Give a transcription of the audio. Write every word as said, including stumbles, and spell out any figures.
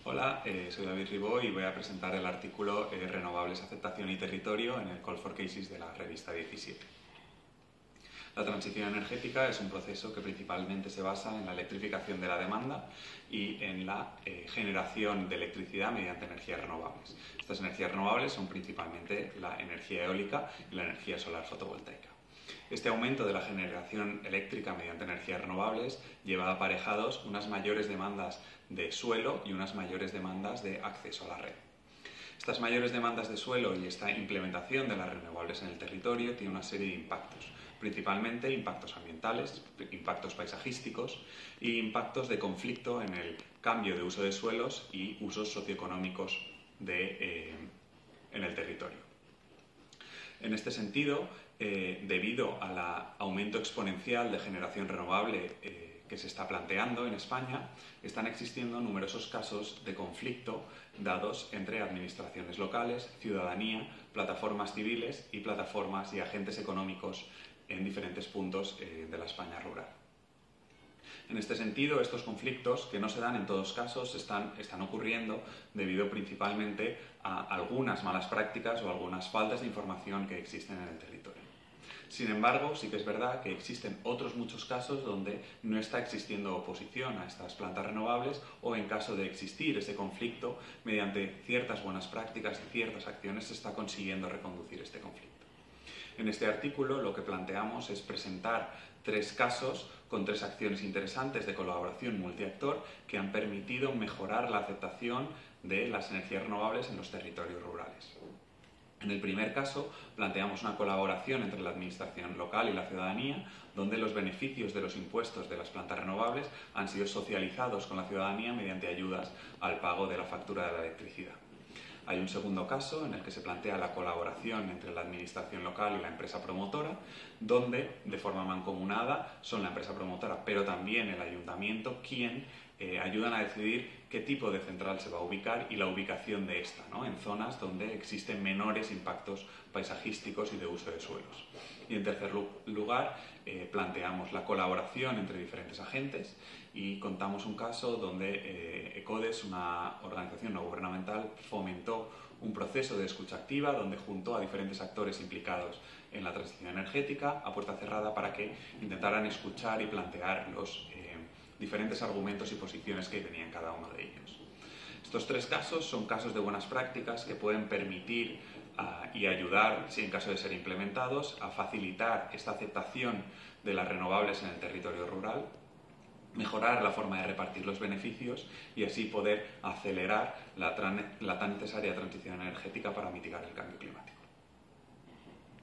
Hola, eh, soy David Ribó y voy a presentar el artículo eh, Renovables, aceptación y territorio en el Call for Cases de la revista diecisiete. La transición energética es un proceso que principalmente se basa en la electrificación de la demanda y en la eh, generación de electricidad mediante energías renovables. Estas energías renovables son principalmente la energía eólica y la energía solar fotovoltaica. Este aumento de la generación eléctrica mediante energías renovables lleva aparejados unas mayores demandas de suelo y unas mayores demandas de acceso a la red. Estas mayores demandas de suelo y esta implementación de las renovables en el territorio tiene una serie de impactos, principalmente impactos ambientales, impactos paisajísticos e impactos de conflicto en el cambio de uso de suelos y usos socioeconómicos de, eh, en el territorio. En este sentido, eh, debido al aumento exponencial de generación renovable eh, que se está planteando en España, están existiendo numerosos casos de conflicto dados entre administraciones locales, ciudadanía, plataformas civiles y plataformas y agentes económicos en diferentes puntos eh, de la España rural. En este sentido, estos conflictos, que no se dan en todos casos, están, están ocurriendo debido principalmente a algunas malas prácticas o algunas faltas de información que existen en el territorio. Sin embargo, sí que es verdad que existen otros muchos casos donde no está existiendo oposición a estas plantas renovables o en caso de existir ese conflicto, mediante ciertas buenas prácticas y ciertas acciones se está consiguiendo reconducir este conflicto. En este artículo lo que planteamos es presentar tres casos con tres acciones interesantes de colaboración multiactor que han permitido mejorar la aceptación de las energías renovables en los territorios rurales. En el primer caso, planteamos una colaboración entre la administración local y la ciudadanía, donde los beneficios de los impuestos de las plantas renovables han sido socializados con la ciudadanía mediante ayudas al pago de la factura de la electricidad. Hay un segundo caso en el que se plantea la colaboración entre la administración local y la empresa promotora, donde de forma mancomunada son la empresa promotora, pero también el ayuntamiento quien eh, ayudan a decidir qué tipo de central se va a ubicar y la ubicación de esta, ¿no?, en zonas donde existen menores impactos paisajísticos y de uso de suelos. Y en tercer lugar, eh, planteamos la colaboración entre diferentes agentes y contamos un caso donde eh, ECODES, una organización no gubernamental, fomentó un proceso de escucha activa donde juntó a diferentes actores implicados en la transición energética a puerta cerrada para que intentaran escuchar y plantear los eh, diferentes argumentos y posiciones que tenían cada uno de ellos. Estos tres casos son casos de buenas prácticas que pueden permitir uh, y ayudar, si en caso de ser implementados, a facilitar esta aceptación de las renovables en el territorio rural, mejorar la forma de repartir los beneficios y así poder acelerar la, la tan necesaria transición energética para mitigar el cambio climático.